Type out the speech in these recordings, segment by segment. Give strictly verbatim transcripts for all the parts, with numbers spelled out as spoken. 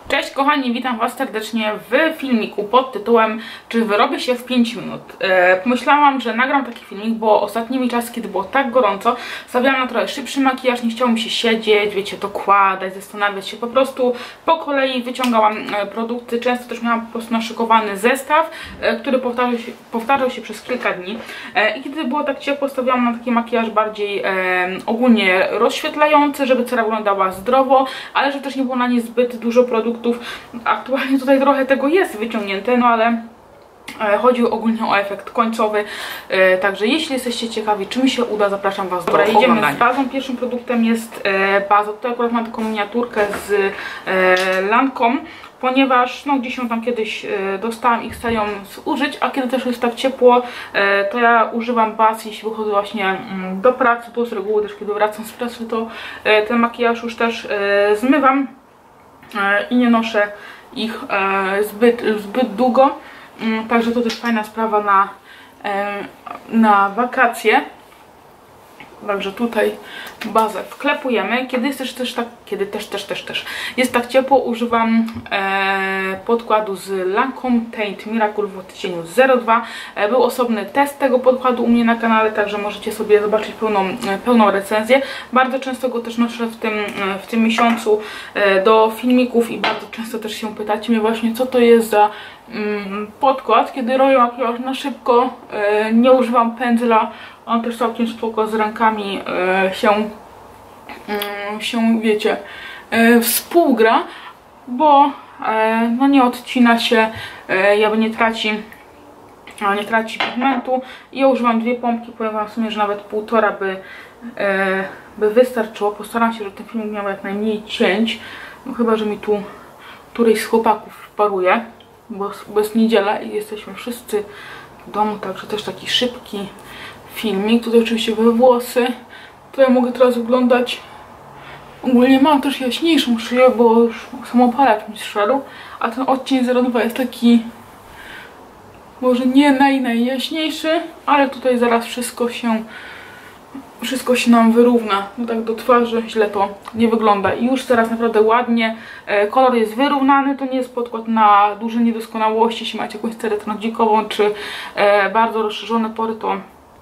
Cześć kochani, witam Was serdecznie w filmiku pod tytułem Czy wyrobię się w pięć minut? E, pomyślałam, że nagram taki filmik, bo ostatnimi czasy, kiedy było tak gorąco, stawiałam na trochę szybszy makijaż, nie chciało mi się siedzieć, wiecie, dokładać, zastanawiać się, po prostu po kolei wyciągałam e, produkty, często też miałam po prostu naszykowany zestaw, e, który powtarzał się, powtarzał się przez kilka dni e, i kiedy było tak ciepło, stawiałam na taki makijaż bardziej e, ogólnie rozświetlający, żeby cera wyglądała zdrowo, ale żeby też nie było na nie zbyt dużo produktów. Aktualnie tutaj trochę tego jest wyciągnięte, no ale chodzi ogólnie o efekt końcowy, także jeśli jesteście ciekawi, czy mi się uda, zapraszam Was do oglądania. Dobra, idziemy z bazą. Pierwszym produktem jest baza. Tutaj akurat mam taką miniaturkę z Lancome, ponieważ no, gdzieś ją tam kiedyś dostałam i chcę ją zużyć, a kiedy też jest tak ciepło, to ja używam baz, jeśli wychodzę właśnie do pracy, bo z reguły też kiedy wracam z pracy, to ten makijaż już też zmywam i nie noszę ich zbyt, zbyt długo, także to też fajna sprawa na, na wakacje. Także tutaj bazę wklepujemy. Kiedy jest też, też tak, kiedy też, też, też, też jest tak ciepło, używam e, podkładu z Lancome Teint Miracle w odcieniu zero dwa. E, był osobny test tego podkładu u mnie na kanale, także możecie sobie zobaczyć pełną, e, pełną recenzję. Bardzo często go też noszę w tym, e, w tym miesiącu e, do filmików i bardzo często też się pytacie mnie właśnie, co to jest za mm, podkład. Kiedy robię makijaż na szybko, e, nie używam pędzla. On też całkiem spoko z rękami e, się, e, się, wiecie, e, współgra, bo e, no nie odcina się, e, jakby nie traci, nie traci pigmentu. I ja używam dwie pompki, powiem Wam w sumie, że nawet półtora by, e, by wystarczyło. Postaram się, żeby ten film miał jak najmniej cięć, no chyba że mi tu któryś z chłopaków paruje, bo, bo jest niedziela i jesteśmy wszyscy w domu, także też taki szybki filmik. Tutaj oczywiście we włosy. Tutaj mogę teraz wyglądać. Ogólnie mam też jaśniejszą szyję, bo już samopalacz mi zszedł, a ten odcień zero dwa jest taki może nie naj, najjaśniejszy, ale tutaj zaraz wszystko się wszystko się nam wyrówna. No tak do twarzy źle to nie wygląda. I już teraz naprawdę ładnie. E, kolor jest wyrównany. To nie jest podkład na duże niedoskonałości. Jeśli macie jakąś cerę trądzikową czy e, bardzo rozszerzone pory, to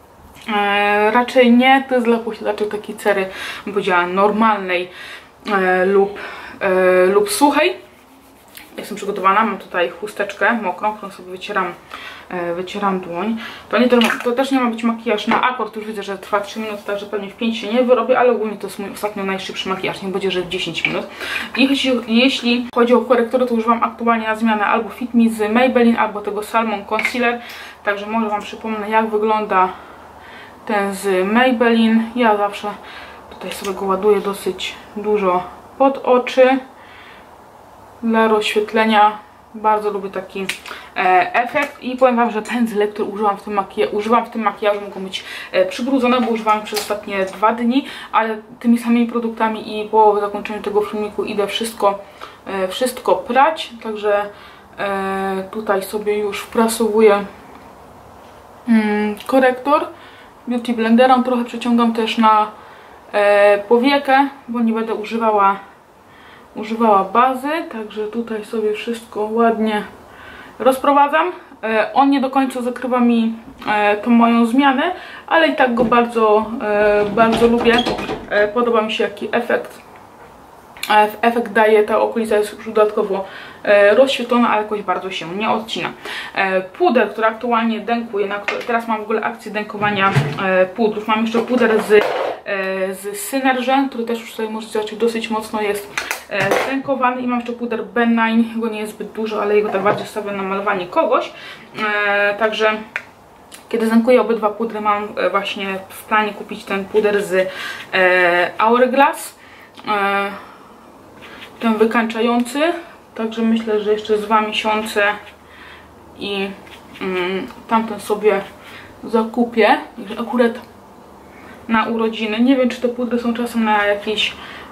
E, raczej nie, to jest dla posiadaczy takiej cery, bym powiedziała, normalnej e, lub, e, lub suchej. Jestem przygotowana, mam tutaj chusteczkę mokrą, którą sobie wycieram, e, wycieram dłoń. To, nie, to, to też nie ma być makijaż na akord, już widzę, że trwa trzy minuty, także pewnie w pięć się nie wyrobię, ale ogólnie to jest mój ostatnio najszybszy makijaż, nie będzie, że w dziesięć minut. I jeśli, jeśli chodzi o korektory, to używam aktualnie na zmianę albo Fit Me z Maybelline, albo tego Salmon Concealer, także może Wam przypomnę, jak wygląda ten z Maybelline. Ja zawsze tutaj sobie go ładuję dosyć dużo pod oczy dla rozświetlenia. Bardzo lubię taki e, efekt i powiem Wam, że pędzle, które używam w tym, makija używam w tym makijażu, mogą być e, przybrudzone, bo używam przez ostatnie dwa dni, ale tymi samymi produktami i po zakończeniu tego filmiku idę wszystko, e, wszystko prać, także e, tutaj sobie już wprasowuję mm, korektor Beauty Blenderem. Trochę przeciągam też na e, powiekę, bo nie będę używała używała bazy, także tutaj sobie wszystko ładnie rozprowadzam. E, on nie do końca zakrywa mi e, tą moją zmianę, ale i tak go bardzo, e, bardzo lubię. E, podoba mi się, jaki efekt e, efekt daje. Ta okolica jest już dodatkowo e, rozświetlona, ale jakoś bardzo się nie odcina. E, puder, który aktualnie dękuję, na, teraz mam w ogóle akcję dękowania e, pudrów. Mam jeszcze puder z, e, z Synergy, który też już tutaj możecie zobaczyć, dosyć mocno jest e, dękowany. I mam jeszcze puder B dziewięć, jego nie jest zbyt dużo, ale jego tak bardziej stawiam na malowanie kogoś. E, także kiedy dękuję obydwa pudry, mam e, właśnie w planie kupić ten puder z e, Hourglass. E, ten wykańczający, także myślę, że jeszcze z dwa miesiące i mm, tamten sobie zakupię, akurat na urodziny. Nie wiem, czy te pudry są czasem na jakichś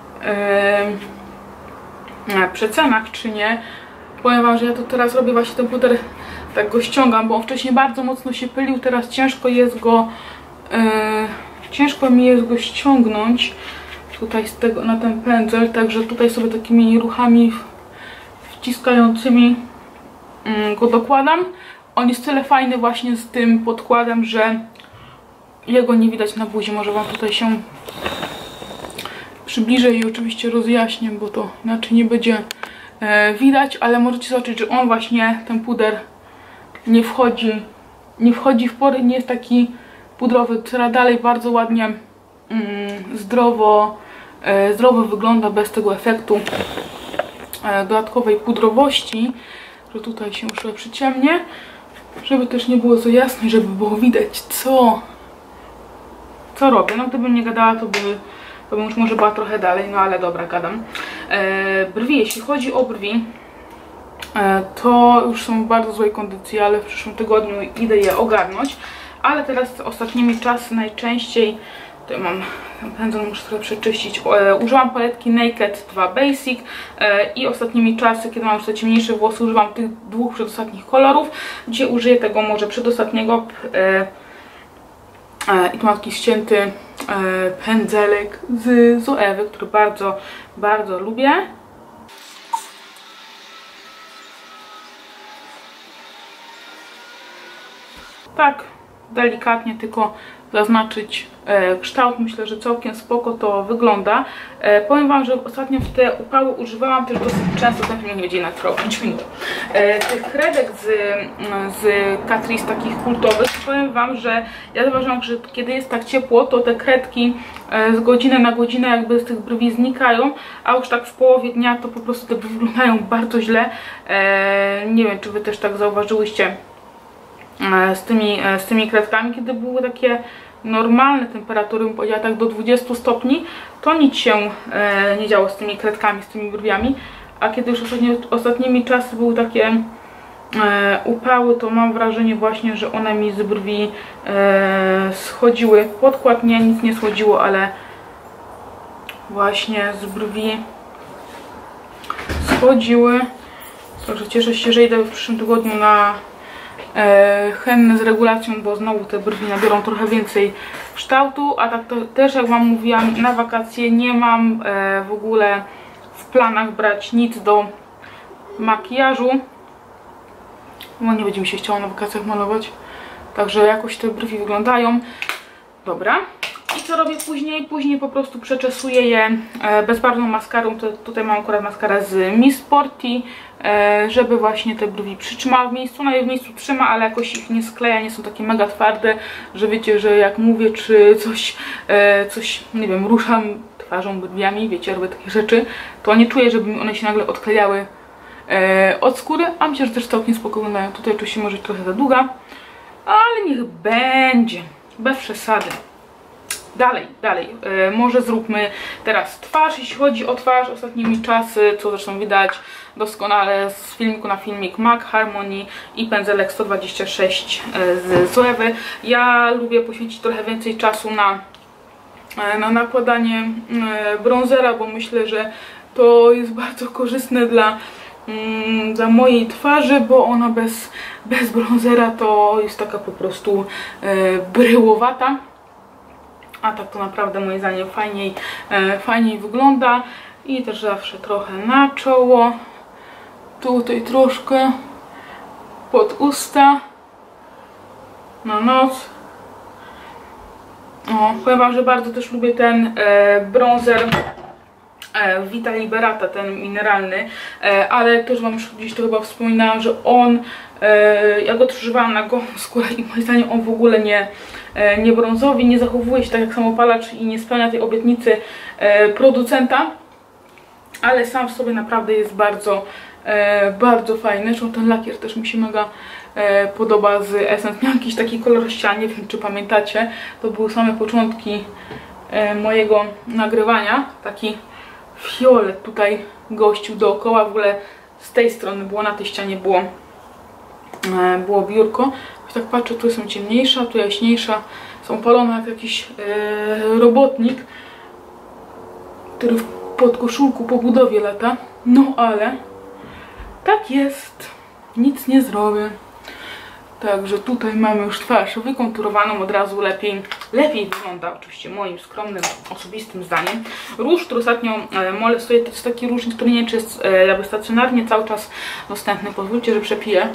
yy, przecenach, czy nie. Powiem Wam, że ja to teraz robię właśnie ten puder, tak go ściągam, bo on wcześniej bardzo mocno się pylił, teraz ciężko jest go yy, ciężko mi jest go ściągnąć tutaj z tego na ten pędzel, także tutaj sobie takimi ruchami ściskającymi go dokładam. On jest tyle fajny właśnie z tym podkładem, że jego nie widać na buzi. Może wam tutaj się przybliżę i oczywiście rozjaśnię, bo to inaczej nie będzie e, widać, ale możecie zobaczyć, że on właśnie, ten puder nie wchodzi, nie wchodzi w pory, nie jest taki pudrowy, która dalej bardzo ładnie mm, zdrowo, e, zdrowo wygląda bez tego efektu e, dodatkowej pudrowości, że tutaj się już przyciemnie, żeby też nie było za jasno, żeby było widać co co robię. No gdybym nie gadała, to by, to bym już może była trochę dalej, no ale dobra, gadam. E, brwi, jeśli chodzi o brwi, e, to już są w bardzo złej kondycji, ale w przyszłym tygodniu idę je ogarnąć. Ale teraz ostatnimi czasy najczęściej, tutaj mam ten pędzel, muszę trochę przeczyścić, e, używam paletki Naked dwa Basic e, i ostatnimi czasy, kiedy mam już te ciemniejsze włosy, używam tych dwóch przedostatnich kolorów. Dzisiaj użyję tego może przedostatniego e, e, i tu mam taki ścięty e, pędzelek z Zoewy, który bardzo, bardzo lubię. Tak, delikatnie tylko zaznaczyć e, kształt. Myślę, że całkiem spoko to wygląda. E, powiem wam, że ostatnio w te upały używałam też dosyć często, ten film nie będzie na trwało pięć minut. E, tych kredek z, z Catrice takich kultowych, powiem wam, że ja zauważyłam, że kiedy jest tak ciepło, to te kredki e, z godziny na godzinę jakby z tych brwi znikają, a już tak w połowie dnia to po prostu te brwi wyglądają bardzo źle. E, nie wiem, czy wy też tak zauważyłyście z tymi, z tymi kredkami, kiedy były takie normalne temperatury, bym powiedziała tak do dwudziestu stopni, to nic się e, nie działo z tymi kredkami, z tymi brwiami, a kiedy już ostatni, ostatnimi czasy były takie e, upały, to mam wrażenie właśnie, że one mi z brwi e, schodziły. Podkład nie, nic nie schodziło, ale właśnie z brwi schodziły. Także cieszę się, że idę w przyszłym tygodniu na E, hennę z regulacją, bo znowu te brwi nabiorą trochę więcej kształtu, a tak to też jak wam mówiłam, na wakacje nie mam e, w ogóle w planach brać nic do makijażu, bo nie będzie mi się chciało na wakacjach malować, także jakoś te brwi wyglądają. Dobra. I co robię później? Później po prostu przeczesuję je e, bezbarwną maskarą. To, tutaj mam akurat maskarę z Miss Sporty, e, żeby właśnie te brwi przytrzymała w miejscu. Ona je w miejscu trzyma, ale jakoś ich nie skleja, nie są takie mega twarde, że wiecie, że jak mówię, czy coś, e, coś nie wiem, ruszam twarzą, brwiami, wiecie, robię takie rzeczy, to nie czuję, żeby one się nagle odklejały e, od skóry, a myślę, że też całkiem spoko wyglądają. Tutaj oczywiście może trochę za długa, ale niech będzie, bez przesady. Dalej, dalej, yy, może zróbmy teraz twarz. Jeśli chodzi o twarz, ostatnimi czasy, co zresztą widać doskonale z filmiku na filmik, MAC Harmony i pędzelek sto dwadzieścia sześć z Zoewy. Ja lubię poświęcić trochę więcej czasu na, na nakładanie bronzera, bo myślę, że to jest bardzo korzystne dla, mm, dla mojej twarzy, bo ona bez, bez bronzera to jest taka po prostu yy, bryłowata. A tak to naprawdę moim zdaniem fajniej, e, fajniej wygląda. I też zawsze trochę na czoło. Tutaj troszkę pod usta. Na nos. O, powiem wam, że bardzo też lubię ten e, bronzer e, Vita Liberata, ten mineralny. E, ale też wam już gdzieś to chyba wspominałam, że on, e, ja go używałam na gołą skórę i moim zdaniem on w ogóle nie nie brązowi, nie zachowuje się tak jak samopalacz i nie spełnia tej obietnicy e, producenta, ale sam w sobie naprawdę jest bardzo, e, bardzo fajny. Zresztą ten lakier też mi się mega e, podoba z Essence. Miał jakiś taki kolor ścian, nie wiem czy pamiętacie, to były same początki e, mojego nagrywania, taki fiolet tutaj gościł dookoła, w ogóle z tej strony było, na tej ścianie było, e, było biurko. Tak patrzę, tu są ciemniejsza, tu jaśniejsza, są palone jak jakiś e, robotnik, który w podkoszulku po budowie lata. No ale tak jest, nic nie zrobię. Także tutaj mamy już twarz wykonturowaną, od razu lepiej, lepiej wygląda, oczywiście moim skromnym, osobistym zdaniem. Róż, który ostatnio e, molestuję, to jest taki róż, który nie wiem, czy jest e, jakby stacjonarnie cały czas dostępny. Pozwólcie, że przepiję.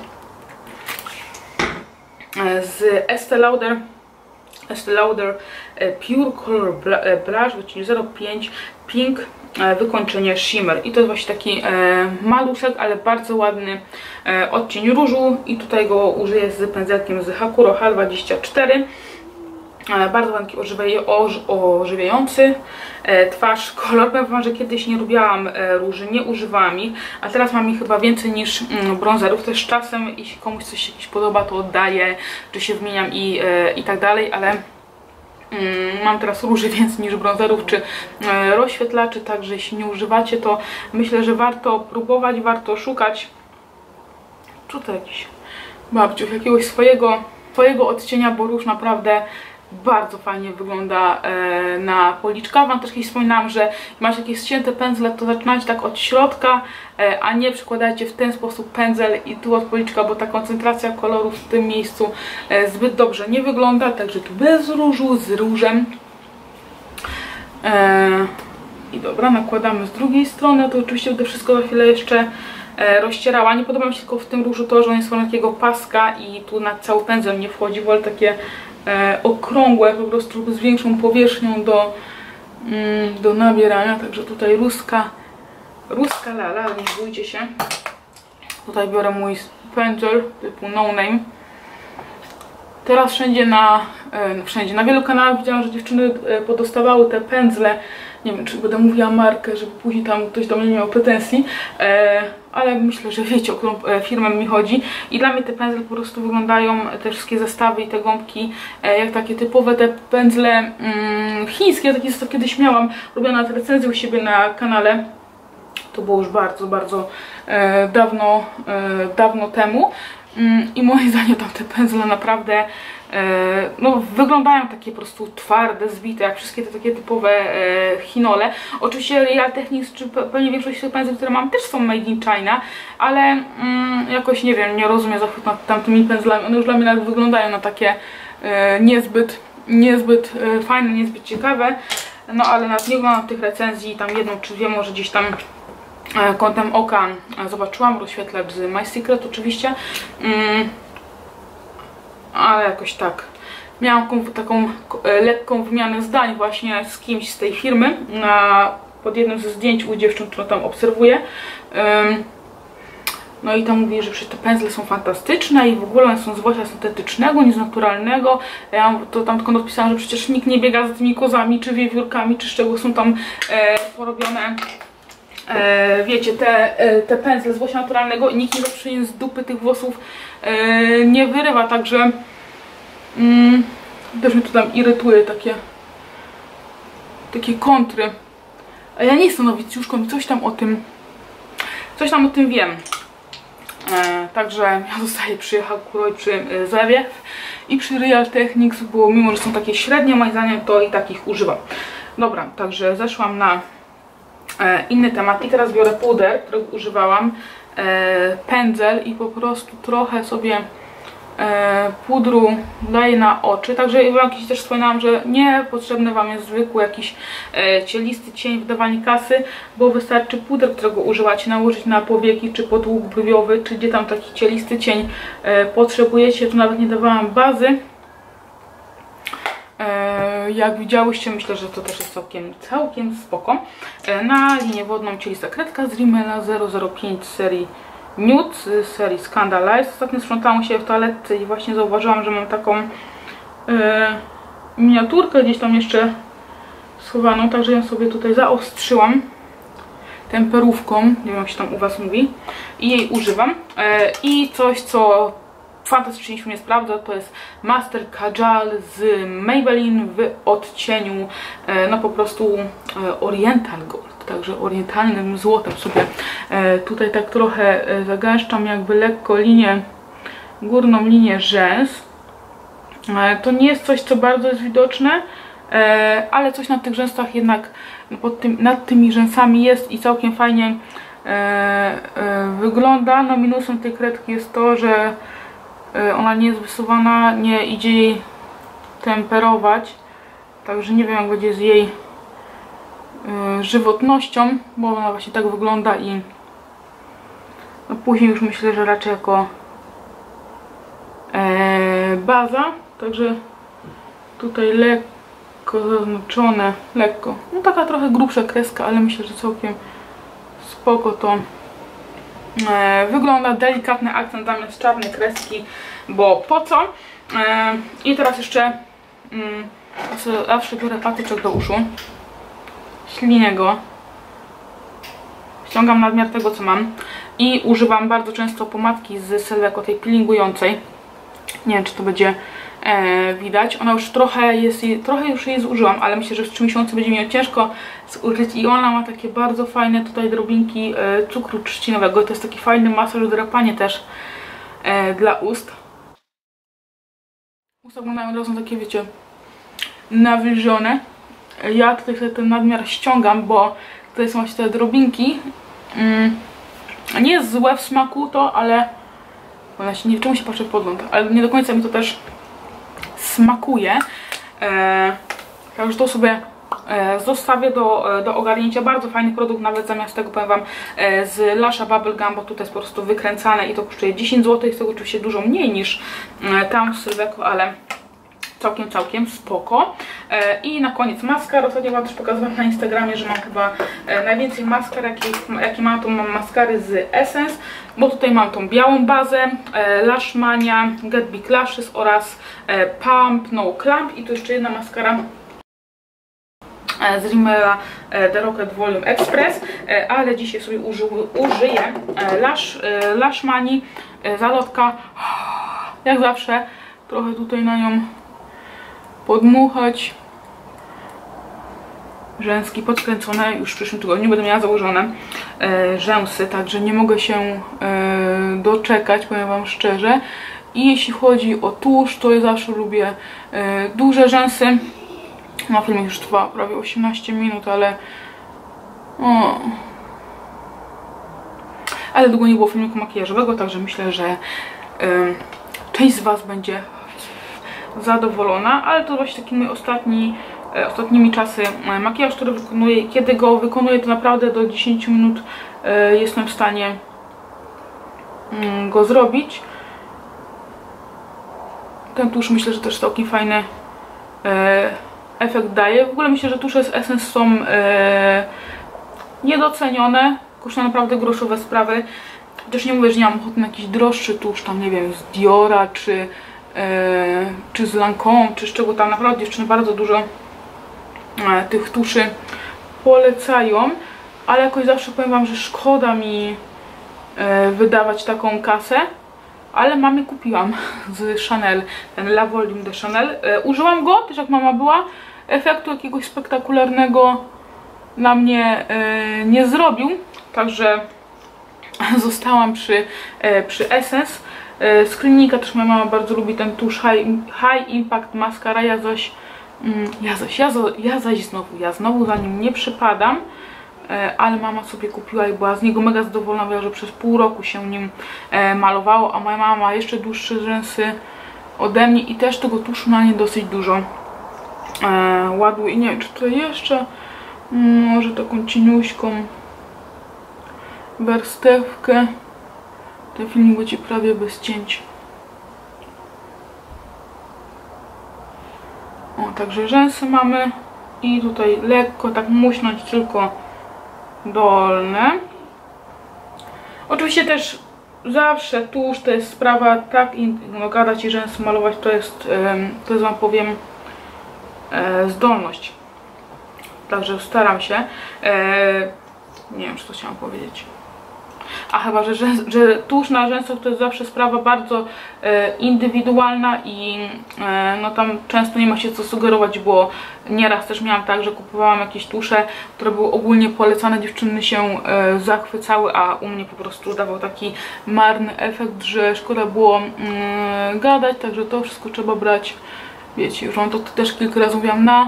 E, z Estée Lauder, Estée Lauder e, Pure Color Blush, czyli zero pięć Pink, e, wykończenie Shimmer. I to jest właśnie taki e, maluszek, ale bardzo ładny e, odcień różu. I tutaj go użyję z pędzelkiem z Hakuro H dwadzieścia cztery. E, bardzo ładny, ożywie, oż, ożywiający e, twarz, kolor. Powiem wam, że kiedyś nie lubiłam e, róży, nie używałam ich, a teraz mam ich chyba więcej niż mm, brązerów. Też czasem, jeśli komuś coś się podoba, to oddaję, czy się wymieniam i, e, i tak dalej, ale mm, mam teraz róży więcej niż brązerów, czy e, rozświetlaczy, także jeśli nie używacie, to myślę, że warto próbować, warto szukać. Tutaj jakiś babciuch, jakiegoś swojego, swojego odcienia, bo róż naprawdę bardzo fajnie wygląda e, na policzkach. Wam też kiedyś wspominałam, że jak macie jakieś ścięte pędzle, to zaczynajcie tak od środka, e, a nie przykładajcie w ten sposób pędzel i tu od policzka, bo ta koncentracja kolorów w tym miejscu e, zbyt dobrze nie wygląda. Także tu bez różu, z różem. E, I dobra, nakładamy z drugiej strony. To oczywiście będę wszystko za chwilę jeszcze e, rozcierała. Nie podoba mi się tylko w tym różu to, że on jest formą takiego paska i tu na cały pędzel nie wchodzi, wolę takie E, okrągłe, po prostu z większą powierzchnią do, mm, do nabierania. Także tutaj ruska, ruska lala, nie bójcie się. Tutaj biorę mój pędzel typu no name. Teraz wszędzie na, e, wszędzie, na wielu kanałach widziałam, że dziewczyny e, podostawały te pędzle. Nie wiem, czy będę mówiła markę, żeby później tam ktoś do mnie nie miał pretensji, e, ale myślę, że wiecie, o którą e, firmę mi chodzi. I dla mnie te pędzle po prostu wyglądają, te wszystkie zestawy i te gąbki, e, jak takie typowe te pędzle mm, chińskie. Ja takie zestaw kiedyś miałam, robiona recenzję u siebie na kanale. To było już bardzo, bardzo e, dawno, e, dawno temu. Mm, I moim zdaniem tam te pędzle naprawdę e, no, wyglądają takie po prostu twarde, zbite, jak wszystkie te takie typowe e, chinole. Oczywiście Real Techniques, czy pewnie większość tych pędzli, które mam, też są made in China, ale mm, jakoś nie wiem, nie rozumiem zachwyt nad tamtymi pędzlami. One już dla mnie nawet wyglądają na takie e, niezbyt, niezbyt e, fajne, niezbyt ciekawe. No ale nawet nie oglądam tych recenzji, tam jedną czy dwie może gdzieś tam kątem oka zobaczyłam, rozświetlacz z My Secret oczywiście, mm, ale jakoś tak miałam taką lekką wymianę zdań właśnie z kimś z tej firmy na, pod jednym ze zdjęć u dziewczyn, którą tam obserwuję. um, No i tam mówi, że przecież te pędzle są fantastyczne i w ogóle one są z włosia syntetycznego, nic naturalnego. Ja to tam tylko odpisałam, że przecież nikt nie biega za tymi kozami, czy wiewiórkami, czy z czego są tam e, porobione. E, wiecie, te, e, te pędzle z włosia naturalnego, nikt nie zawsze z dupy tych włosów e, nie wyrywa, także mm, też mnie to tam irytuje, takie takie kontry. A ja nie jestem nowicjuszką, coś tam o tym coś tam o tym wiem. E, także ja zostaję przy Hakuro i przy e, Zewie i przy Real Techniques, bo mimo, że są takie średnie moim zdaniem, to i takich używam. Dobra, także zeszłam na E, inny temat i teraz biorę puder, którego używałam, e, pędzel i po prostu trochę sobie e, pudru daję na oczy. Także jakiś też wspominałam, że nie potrzebny wam jest zwykły jakiś e, cielisty cień w dawaniu kasy, bo wystarczy puder, którego używacie, nałożyć na powieki, czy pod łuk brwiowy, czy gdzie tam taki cielisty cień e, potrzebujecie. Tu nawet nie dawałam bazy. Jak widziałyście, myślę, że to też jest całkiem, całkiem spoko. Na linię wodną cielista kredka z Rimmela zero zero pięć serii Nude, z serii Scandalize. Ostatnio sprzątałam się w toaletce i właśnie zauważyłam, że mam taką e, miniaturkę gdzieś tam jeszcze schowaną, także ją sobie tutaj zaostrzyłam temperówką, nie wiem jak się tam u was mówi, i jej używam. E, I coś, co fantastycznie się nie sprawdza, to jest Master Kajal z Maybelline w odcieniu e, no po prostu e, Oriental Gold, także orientalnym złotem sobie e, tutaj tak trochę e, zagęszczam jakby lekko linię, górną linię rzęs. E, to nie jest coś, co bardzo jest widoczne, e, ale coś na tych rzęsach jednak pod tym, nad tymi rzęsami jest i całkiem fajnie e, e, wygląda. No minusem tej kredki jest to, że Ona nie jest wysuwana, nie idzie jej temperować. Także nie wiem, jak będzie z jej żywotnością, bo ona właśnie tak wygląda i no później już myślę, że raczej jako e, baza. Także tutaj lekko zaznaczone, lekko, no taka trochę grubsza kreska, ale myślę, że całkiem spoko to e, wygląda. Delikatny akcent zamiast czarnej kreski, bo po co? E, I teraz jeszcze mm, zawsze biorę patyczek do uszu, ślinię go, ściągam nadmiar tego, co mam i używam bardzo często pomadki z Selveco, tej peelingującej. Nie wiem, czy to będzie e, widać. Ona już trochę jest, trochę już jej zużyłam, ale myślę, że w trzy miesiące będzie mi ją ciężko zużyć i ona ma takie bardzo fajne tutaj drobinki e, cukru trzcinowego. To jest taki fajny masaż, drapanie też e, dla ust. Usta wyglądają od razu takie, wiecie, nawilżone. Ja tutaj sobie ten nadmiar ściągam, bo tutaj są właśnie te drobinki. Mm, nie jest złe w smaku to, ale właśnie nie wiem, czemu się patrzę w podgląd, ale nie do końca mi to też smakuje. E, także to sobie e, zostawię do, do ogarnięcia. Bardzo fajny produkt, nawet zamiast tego powiem wam e, z Lasha Bubblegum, bo tutaj jest po prostu wykręcane i to kosztuje dziesięć złotych. Jest tego oczywiście dużo mniej niż e, tam w Selveco, ale całkiem, całkiem spoko. E, I na koniec maskar. Ostatnio wam też pokazywałam na Instagramie, że mam chyba e, najwięcej maskar, jakie jaki mam, to mam maskary z Essence, bo tutaj mam tą białą bazę, e, Lash Mania, Get Big Lashes oraz e, Pump No Clump i tu jeszcze jedna maskara z Rimmela The Rocket Volume Express, ale dzisiaj sobie uży, użyję Lash, Lash Mani, zalotka, jak zawsze trochę tutaj na nią podmuchać. Rzęski podkręcone, już w przyszłym tygodniu będę miała założone e, rzęsy, także nie mogę się e, doczekać, powiem wam szczerze. I jeśli chodzi o tusz, to ja zawsze lubię e, duże rzęsy. No, film już trwa prawie osiemnaście minut, ale o, ale długo nie było filmiku makijażowego, także myślę, że e, część z was będzie zadowolona, ale to właśnie taki mój ostatni, e, ostatnimi czasy e, makijaż, który wykonuję. Kiedy go wykonuję, to naprawdę do dziesięciu minut e, jestem w stanie mm, go zrobić. Ten tusz myślę, że też całkiem fajny e, efekt daje. W ogóle myślę, że tusze z Essence są e, niedocenione, kosztują naprawdę groszowe sprawy. Chociaż nie mówię, że nie mam ochoty na jakiś droższy tusz, tam nie wiem, z Diora, czy e, czy z Lancome, czy z czego tam. Naprawdę dziewczyny bardzo dużo e, tych tuszy polecają, ale jakoś zawsze powiem wam, że szkoda mi e, wydawać taką kasę. Ale mamie kupiłam z Chanel, ten La Volume de Chanel. E, użyłam go, też jak mama była. Efektu jakiegoś spektakularnego na mnie e, nie zrobił. Także zostałam przy, e, przy Essence. E, z Klinika też moja mama bardzo lubi ten tusz High, high Impact Mascara. Ja zaś, mm, ja zaś, ja, ja zaś znowu, ja znowu za nim nie przypadam. Ale mama sobie kupiła i była z niego mega zadowolona, mówiła, że przez pół roku się nim e, malowało, a moja mama ma jeszcze dłuższe rzęsy ode mnie i też tego tuszu na nie dosyć dużo e, ładuje. I nie wiem, czy tutaj jeszcze może taką cieniuśką warstewkę. Ten filmik będzie prawie bez cięć. O, także rzęsy mamy i tutaj lekko tak muśnąć tylko dolne. Oczywiście też zawsze tusz to jest sprawa, tak, no, gadać i rzęsy malować to jest, to jest wam powiem, zdolność. Także staram się. Nie wiem, czy to chciałam powiedzieć. A chyba, że, że tusz na rzęsach to jest zawsze sprawa bardzo e, indywidualna i e, no tam często nie ma się co sugerować, bo nieraz też miałam tak, że kupowałam jakieś tusze, które były ogólnie polecane, dziewczyny się e, zachwycały, a u mnie po prostu dawał taki marny efekt, że szkoda było mm, gadać, także to wszystko trzeba brać, wiecie, już wam to też kilka razy mówiłam, na,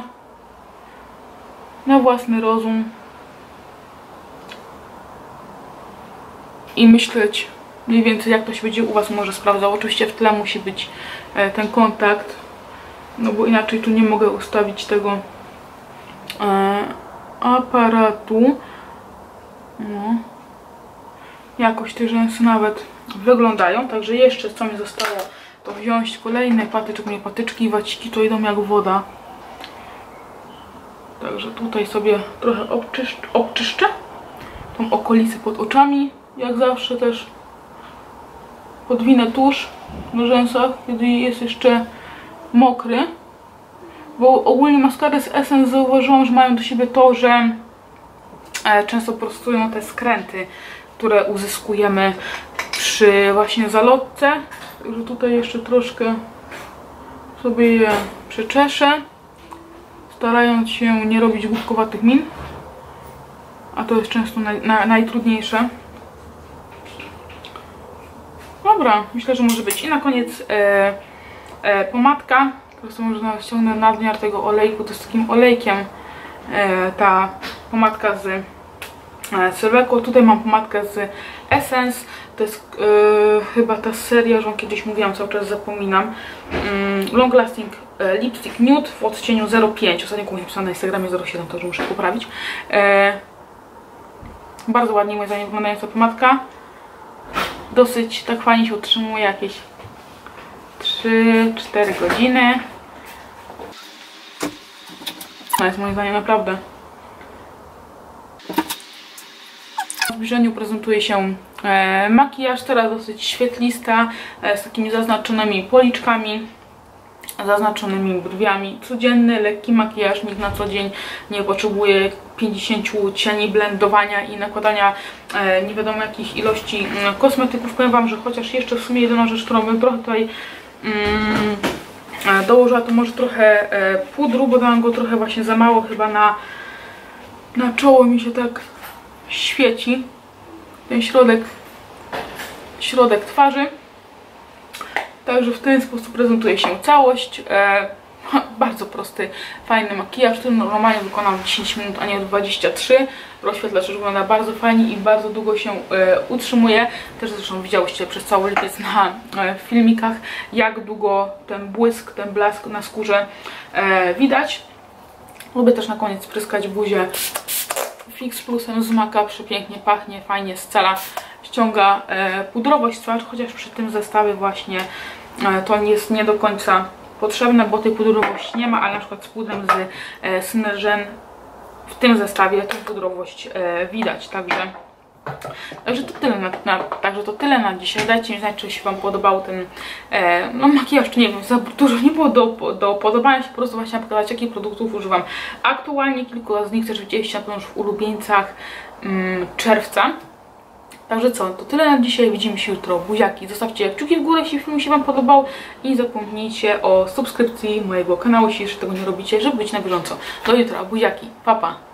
na własny rozum. I myśleć mniej więcej jak to się będzie u Was może sprawdzało. Oczywiście w tle musi być e, ten kontakt, no bo inaczej tu nie mogę ustawić tego e, aparatu. No. Jakoś te rzęsy nawet wyglądają, także jeszcze co mi zostało, to wziąć kolejne patyczki, nie patyczki i waciki, to idą jak woda. Także tutaj sobie trochę obczyszcz, obczyszczę tą okolicę pod oczami, jak zawsze też podwinę tusz na rzęsach, kiedy jest jeszcze mokry, bo ogólnie maskary z Essence zauważyłam, że mają do siebie to, że często prostują te skręty, które uzyskujemy przy właśnie zalotce. Także tutaj jeszcze troszkę sobie je przeczeszę, starając się nie robić głupkowatych min, a to jest często naj, na, najtrudniejsze. Dobra, myślę, że może być. I na koniec e, e, pomadka, którą sobie można ściągnąć nadmiar tego olejku. To jest takim olejkiem e, ta pomadka z e, Sylveco. Tutaj mam pomadkę z Essence. To jest e, chyba ta seria, że kiedyś mówiłam, cały czas zapominam. Mm, Long Lasting e, Lipstick Nude w odcieniu zero pięć. Ostatnio kupiłam napisane na Instagramie zero siedem, to już muszę poprawić. E, bardzo ładnie moim zdaniem wyglądająca pomadka. Dosyć tak fajnie się utrzymuje, jakieś trzy cztery godziny. To jest moim zdaniem naprawdę. W zbliżeniu prezentuje się e, makijaż, teraz dosyć świetlista, e, z takimi zaznaczonymi policzkami, zaznaczonymi brwiami. Codzienny, lekki makijaż, nikt na co dzień nie potrzebuje pięćdziesięciu cieni, blendowania i nakładania e, nie wiadomo jakich ilości e, kosmetyków. Powiem Wam, że chociaż jeszcze w sumie jedyna rzecz, którą bym trochę tutaj mm, e, dołożyła, to może trochę e, pudru, bo dałam go trochę właśnie za mało chyba na, na czoło, mi się tak świeci ten środek, środek twarzy. Także w ten sposób prezentuje się całość. E, bardzo prosty, fajny makijaż, który normalnie wykonam w dziesięć minut, a nie w dwadzieścia trzy. Rozświetlacz wygląda bardzo fajnie i bardzo długo się e, utrzymuje. Też zresztą widziałyście przez cały lipiec na e, filmikach, jak długo ten błysk, ten blask na skórze e, widać. Lubię też na koniec spryskać buzię Fix Plusem z Maka, przepięknie pachnie, fajnie scala, ściąga e, pudrowość twarzy, chociaż przy tym zestawie właśnie e, to jest nie do końca potrzebne, bo tej pudrowości nie ma, ale na przykład z pudrem z e, Synergen w tym zestawie tę pudrowość e, widać, także Także to tyle na, na, także to tyle na dzisiaj. Dajcie mi znać, czy się Wam podobał ten e, no makijaż, czy nie wiem, za dużo nie było do, do podobania się, po prostu właśnie pokazać, jakich produktów używam aktualnie. Kilku z nich też widzieliście na pewno już w ulubieńcach mm, czerwca. Także co, to tyle na dzisiaj. Widzimy się jutro. Buziaki. Zostawcie kciuki w górę, jeśli film się Wam podobał. I nie zapomnijcie o subskrypcji mojego kanału, jeśli jeszcze tego nie robicie, żeby być na bieżąco. Do jutra. Buziaki. Pa, pa.